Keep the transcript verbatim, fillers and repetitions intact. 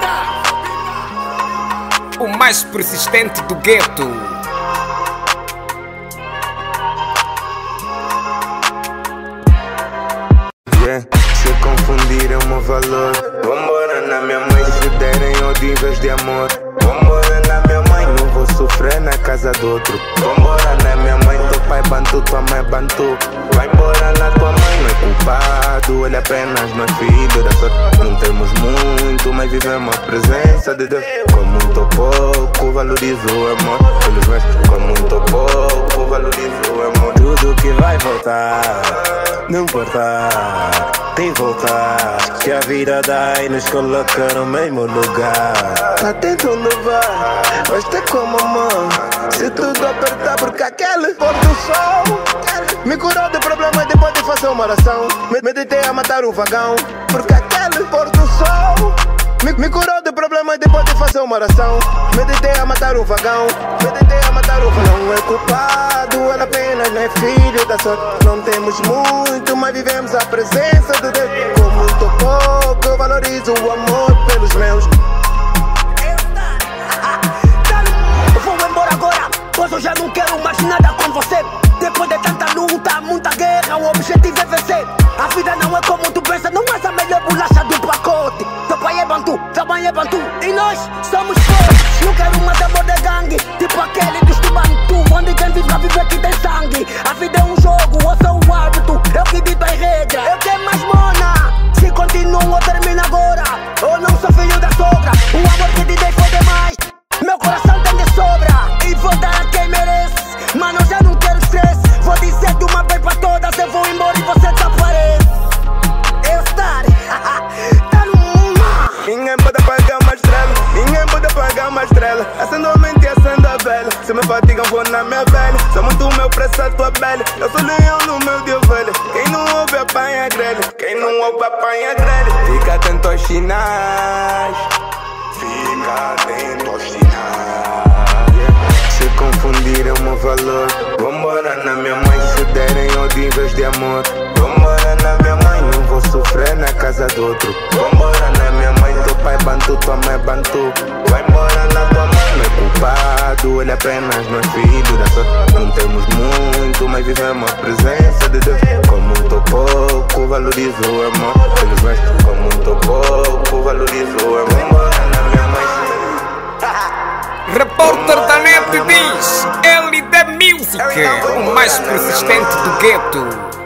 O mais persistente do gueto. Yeah. Se confundir é o meu valor. Vambora na minha mãe, se derem ódio em vez de amor. Vambora na minha mãe, não vou sofrer na casa do outro. Vambora na minha mãe, teu pai bantu, tua mãe bantu. Vai embora na tua mãe, não é culpado, ele apenas não é filho da sorte. Não temos muito, mas vivemos a presença de Deus. Com muito pouco, valorizo o amor pelos meus. Com muito pouco, valorizo o amor. Tudo que vai voltar, não importa, tem voltar. Que a vida dá e nos coloca no mesmo lugar. Tá tentando levar, mas tá como mão. Se tudo apertar, porque aquele pôr do sol me curou de problemas depois de fazer uma oração. Meditei a matar um vagão, porque aquele pôr do sol me, me curou de problemas depois de fazer uma oração. Meditei a matar um vagão, meditei a matar um vagão. Não é culpado, ele apenas não é filho da sorte. Não temos muito, mas vivemos a presença de Deus. Com muito pouco, eu valorizo o amor pelos meus. Eu vou embora agora, pois eu já não quero mais nada com você. Depois de tanta luta, muita guerra, o objetivo é vencer. A vida não é como tu pensa, não és a melhor bolacha do pacote. Teu pai é bantu, tua mãe é bantu, e nós somos fortes. Não quero mais amor de gangue, tipo aquele dos tubantu, onde quem vive a viver que tem sangue. A vida é um jogo, eu sou o árbitro, eu que dito as regras. Eu quero mais mona, se continuo ou termina agora. Eu não sou filho da sogra, o amor que te dei foi demais. Meu coração tem de sobra, e vou dar a quem merece. Mano, eu já não quero stress, vou dizer de uma vez pra todas. Eu vou embora e você desaparece. Eu estar, tá no mar. Ninguém pode apagar uma estrela, ninguém pode apagar uma estrela. Acendo a mente e acendo a vela. Se me fatigam vou na minha velha. Sou muito meu preço a tua velha. Eu sou leão no meu de ovelha. Quem não ouve apanha grelha, quem não ouve apanha grelha. Fica atento aos sinais, fica atento aos sinais. Se confundir é o meu valor. Vambora na minha mãe, se derem ódio em vez de amor. Vambora na minha mãe, não vou sofrer na casa do outro. Vambora na minha mãe, teu pai bantu, tua mãe bantu. Vai embora na tua mãe, não é culpado, ele apenas não é filho da sorte. Não temos muito, mas vivemos a presença de Deus. Com muito pouco, valorizo o amor pelos meus. Com muito pouco, valorizo o amor. Vambora na minha mãe. Repórter da net diz: L D Music, o mais persistente do gueto.